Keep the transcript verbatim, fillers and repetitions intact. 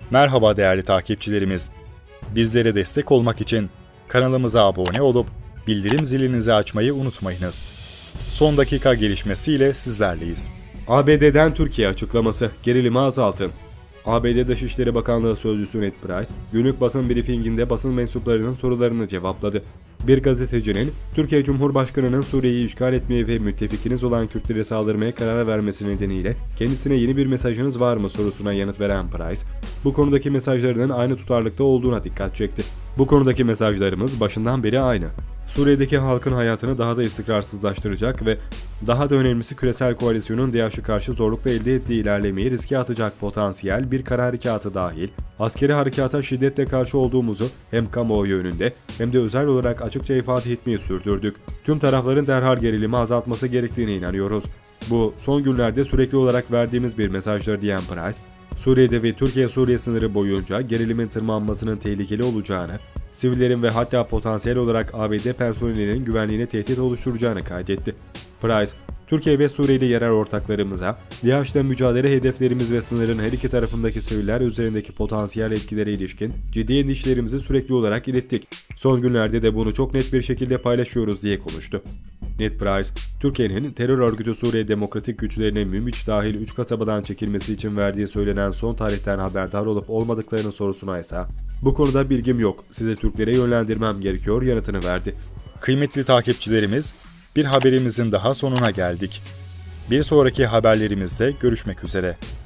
Merhaba değerli takipçilerimiz. Bizlere destek olmak için kanalımıza abone olup bildirim zilinizi açmayı unutmayınız. Son dakika gelişmesiyle sizlerleyiz. A B D'den Türkiye açıklaması, gerilimi azaltın. A B D Dışişleri Bakanlığı Sözcüsü Ned Price, günlük basın briefinginde basın mensuplarının sorularını cevapladı. Bir gazetecinin, Türkiye Cumhurbaşkanı'nın Suriye'yi işgal etmeye ve müttefikiniz olan Kürtlere saldırmaya karar vermesi nedeniyle kendisine yeni bir mesajınız var mı sorusuna yanıt veren Price, bu konudaki mesajlarının aynı tutarlılıkta olduğuna dikkat çekti. Bu konudaki mesajlarımız başından beri aynı. Suriye'deki halkın hayatını daha da istikrarsızlaştıracak ve daha da önemlisi küresel koalisyonun DAEŞ'e karşı zorlukla elde ettiği ilerlemeyi riske atacak potansiyel bir kara harekatı dahil, askeri harekata şiddetle karşı olduğumuzu hem kamuoyu önünde hem de özel olarak açıkça ifade etmeyi sürdürdük. Tüm tarafların derhal gerilimi azaltması gerektiğine inanıyoruz. Bu son günlerde sürekli olarak verdiğimiz bir mesajdır diyen Price, Suriye'de ve Türkiye-Suriye sınırı boyunca gerilimin tırmanmasının tehlikeli olacağını, sivillerin ve hatta potansiyel olarak A B D personelinin güvenliğine tehdit oluşturacağını kaydetti. Price, Türkiye ve Suriyeli yerel ortaklarımıza, DAEŞ'le mücadele hedeflerimiz ve sınırın her iki tarafındaki siviller üzerindeki potansiyel etkilere ilişkin ciddi endişelerimizi sürekli olarak ilettik. Son günlerde de bunu çok net bir şekilde paylaşıyoruz diye konuştu. Ned Price, Türkiye'nin terör örgütü Suriye Demokratik Güçlerine Münbiç dahil üç kasabadan çekilmesi için verdiği söylenen son tarihten haberdar olup olmadıklarının sorusuna ise "Bu konuda bilgim yok, size Türklere yönlendirmem gerekiyor" yanıtını verdi. Kıymetli takipçilerimiz, bir haberimizin daha sonuna geldik. Bir sonraki haberlerimizde görüşmek üzere.